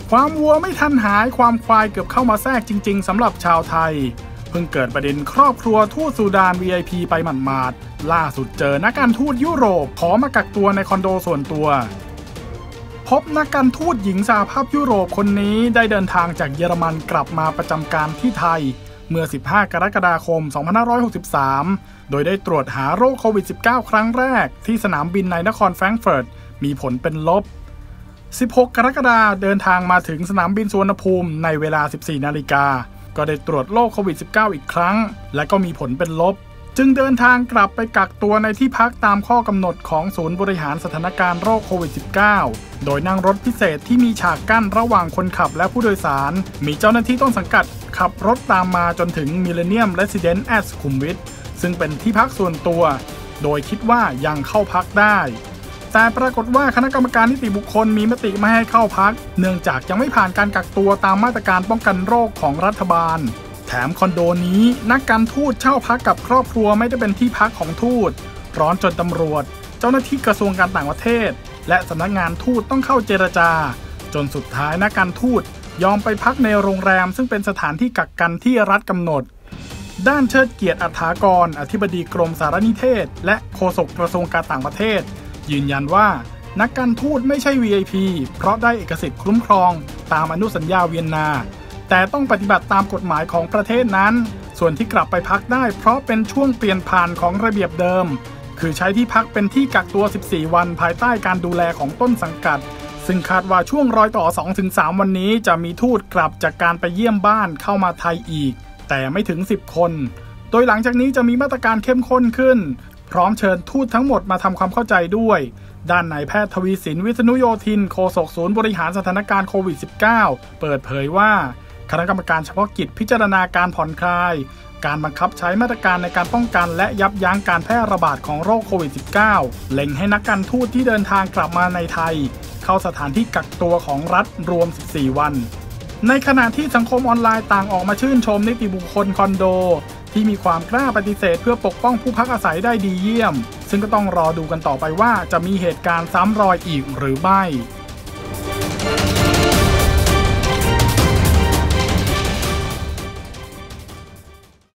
ความวัวไม่ทันหายความควายเกือบเข้ามาแทรกจริงๆสำหรับชาวไทยเพิ่งเกิดประเด็นครอบครัวทูตซูดาน VIP ไปหมาดๆล่าสุดเจอนักการทูตยุโรปขอมากักตัวในคอนโดส่วนตัวพบนักการทูตหญิงสหภาพยุโรปคนนี้ได้เดินทางจากเยอรมันกลับมาประจำการที่ไทยเมื่อ 15 กรกฎาคม 2563 โดยได้ตรวจหาโรคโควิด -19 ครั้งแรกที่สนามบินในนครแฟรงก์เฟิร์ตมีผลเป็นลบ 16 กรกฎาคมเดินทางมาถึงสนามบินสุวรรณภูมิในเวลา 14 นาฬิกาก็ได้ตรวจโรคโควิด -19 อีกครั้งและก็มีผลเป็นลบจึงเดินทางกลับไปกักตัวในที่พักตามข้อกำหนดของศูนย์บริหารสถานการณ์โรคโควิด -19 โดยนั่งรถพิเศษที่มีฉากกั้นระหว่างคนขับและผู้โดยสารมีเจ้าหน้าที่ต้นสังกัดขับรถตามมาจนถึง Millennium Residence สุขุมวิทซึ่งเป็นที่พักส่วนตัวโดยคิดว่ายังเข้าพักได้แต่ปรากฏว่าคณะกรรมการนิติบุคคลมีมติไม่ให้เข้าพักเนื่องจากยังไม่ผ่านการกักตัวตามมาตรการป้องกันโรคของรัฐบาลแถมคอนโดนี้นักการทูตเช่าพักกับครอบครัวไม่ได้เป็นที่พักของทูตร้อนจนตำรวจเจ้าหน้าที่กระทรวงการต่างประเทศและสำนักงานทูตต้องเข้าเจรจาจนสุดท้ายนักการทูตยอมไปพักในโรงแรมซึ่งเป็นสถานที่กักกันที่รัฐกำหนดด้านเชิดเกียรติอัฏฐากรอธิบดีกรมสารนิเทศและโฆษกกระทรวงการต่างประเทศยืนยันว่านักการทูตไม่ใช่ VIP เพราะได้เอกสิทธิ์คุ้มครองตามอนุสัญญาเวียนนาแต่ต้องปฏิบัติตามกฎหมายของประเทศนั้นส่วนที่กลับไปพักได้เพราะเป็นช่วงเปลี่ยนผ่านของระเบียบเดิมคือใช้ที่พักเป็นที่กักตัว 14 วันภายใต้การดูแลของต้นสังกัดซึ่งคาดว่าช่วงรอยต่อ 2-3 วันนี้จะมีทูตกลับจากการไปเยี่ยมบ้านเข้ามาไทยอีกแต่ไม่ถึง 10 คนโดยหลังจากนี้จะมีมาตรการเข้มข้นขึ้นพร้อมเชิญทูตทั้งหมดมาทำความเข้าใจด้วยด้านนายแพทย์ทวีสินวิษณุโยธินโฆษกศูนย์บริหารสถานการณ์โควิด -19 เปิดเผยว่าคณะกรรมการเฉพาะกิจพิจารณาการผ่อนคลายการบังคับใช้มาตรการในการป้องกันและยับยั้งการแพร่ระบาดของโรคโควิด -19 เล็งให้นักการทูตที่เดินทางกลับมาในไทยเข้าสถานที่กักตัวของรัฐรวม 14 วันในขณะที่สังคมออนไลน์ต่างออกมาชื่นชมนิติบุคคลคอนโดที่มีความกล้าปฏิเสธเพื่อปกป้องผู้พักอาศัยได้ดีเยี่ยมซึ่งก็ต้องรอดูกันต่อไปว่าจะมีเหตุการณ์ซ้ำรอยอีกหรือไม่